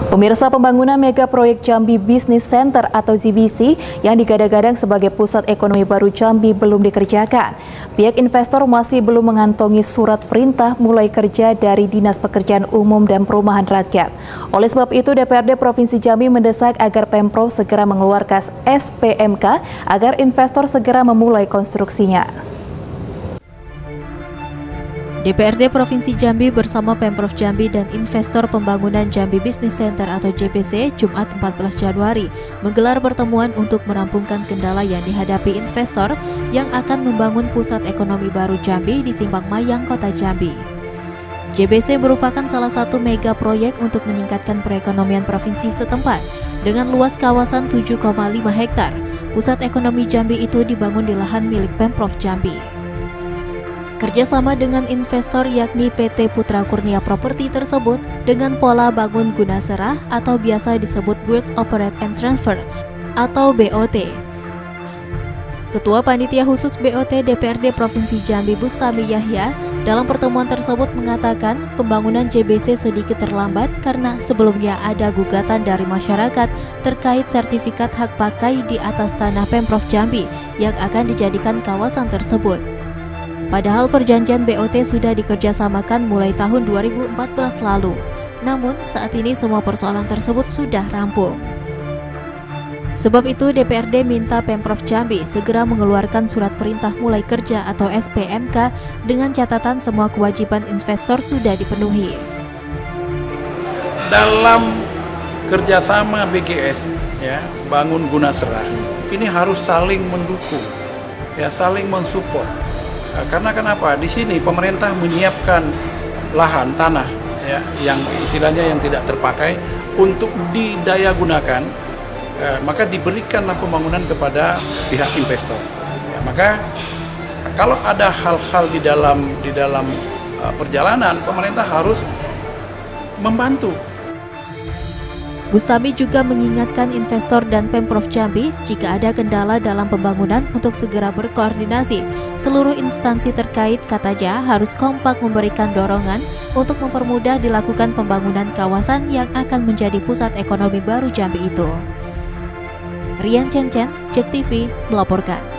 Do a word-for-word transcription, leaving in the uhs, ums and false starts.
Pemirsa, pembangunan mega proyek Jambi Business Center atau Z B C yang digadang-gadang sebagai pusat ekonomi baru Jambi belum dikerjakan. Pihak investor masih belum mengantongi surat perintah mulai kerja dari Dinas Pekerjaan Umum dan Perumahan Rakyat. Oleh sebab itu, D P R D Provinsi Jambi mendesak agar Pemprov segera mengeluarkan S P M K agar investor segera memulai konstruksinya. D P R D Provinsi Jambi bersama Pemprov Jambi dan investor pembangunan Jambi Business Center atau J B C Jumat empat belas Januari menggelar pertemuan untuk merampungkan kendala yang dihadapi investor yang akan membangun pusat ekonomi baru Jambi di Simpang Mayang, Kota Jambi. J B C merupakan salah satu mega proyek untuk meningkatkan perekonomian provinsi setempat dengan luas kawasan tujuh koma lima hektar. Pusat ekonomi Jambi itu dibangun di lahan milik Pemprov Jambi. Kerjasama dengan investor yakni P T Putra Kurnia Property tersebut dengan pola bangun guna serah atau biasa disebut Build, Operate and Transfer atau B O T. Ketua Panitia Khusus B O T D P R D Provinsi Jambi Bustami Yahya dalam pertemuan tersebut mengatakan pembangunan J B C sedikit terlambat karena sebelumnya ada gugatan dari masyarakat terkait sertifikat hak pakai di atas tanah Pemprov Jambi yang akan dijadikan kawasan tersebut. Padahal perjanjian B O T sudah dikerjasamakan mulai tahun dua ribu empat belas lalu. Namun saat ini semua persoalan tersebut sudah rampung. Sebab itu D P R D minta Pemprov Jambi segera mengeluarkan surat perintah mulai kerja atau S P M K dengan catatan semua kewajiban investor sudah dipenuhi. Dalam kerjasama B G S, ya, bangun guna serah, ini harus saling mendukung, ya, saling mensupport. Karena kenapa? Di sini pemerintah menyiapkan lahan tanah, ya, yang istilahnya yang tidak terpakai untuk didaya gunakan, eh, maka diberikanlah pembangunan kepada pihak investor. Ya, maka kalau ada hal-hal di dalam di dalam uh, perjalanan, pemerintah harus membantu. Bustami juga mengingatkan investor dan Pemprov Jambi jika ada kendala dalam pembangunan untuk segera berkoordinasi. Seluruh instansi terkait, katanya, harus kompak memberikan dorongan untuk mempermudah dilakukan pembangunan kawasan yang akan menjadi pusat ekonomi baru Jambi itu. Rian Chen Chen, Jek T V, melaporkan.